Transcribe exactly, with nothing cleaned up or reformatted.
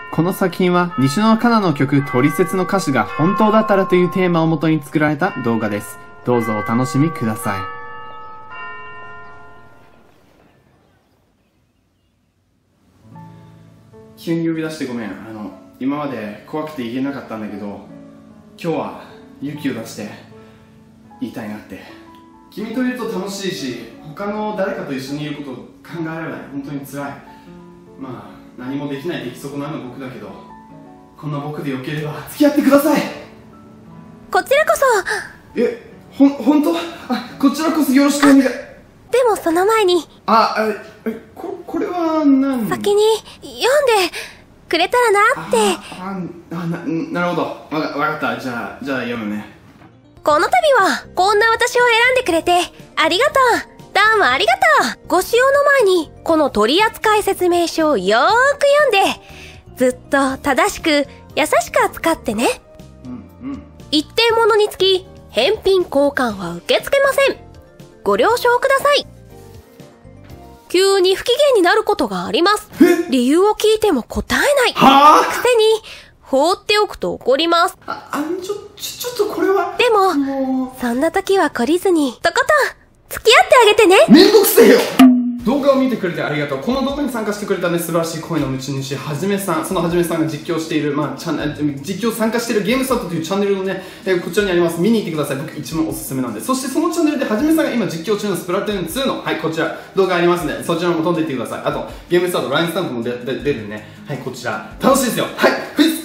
この作品は西野カナの曲トリセツの歌詞が本当だったらというテーマをもとに作られた動画です。どうぞお楽しみください。急に呼び出してごめん。あの、今まで怖くて言えなかったんだけど、今日は勇気を出して言いたいなって。君といると楽しいし、他の誰かと一緒にいることを考えられない。本当に辛い。まあ何もできない出来損ないの僕だけど、こんな僕でよければ付き合ってください。 こちらこそ。 え、ほん、本当？あ、こちらこそよろしくお願い。でもその前に。 あ、え、こ、これは何？ 先に読んでくれたらなって。 あ、あ、あ、な、なるほど。わか、わかった。じゃあ、じゃあ読むね。 この度はこんな私を選んでくれてありがとう。どうもありがとう。ご使用の前にこの取扱説明書をよーく読んで、ずっと正しく優しく扱ってね。うんうん。一定ものにつき返品交換は受け付けません。ご了承ください。急に不機嫌になることがあります。理由を聞いても答えない。はぁ？くせに放っておくと怒ります。 あ、あの、ちょ、ちょ、ちょっとこれは。 でも、もそんな時は懲りずに、とことん付き合ってあげてね。 めんどくせえよ。動画を見てくれてありがとう。この動画に参加してくれたね、素晴らしい声の持ち主、はじめさん。そのはじめさんが実況している、まあ、チャン実況参加しているゲームスタートというチャンネルのね、こちらにあります。見に行ってください。僕一番おすすめなんで。そしてそのチャンネルではじめさんが今実況中のスプラトゥーンツーの、はい、こちら動画ありますね。そちらも飛んでいってください。あと、ゲームスタート、ラインスタンプも出るね。はい、こちら。楽しいですよ。はい、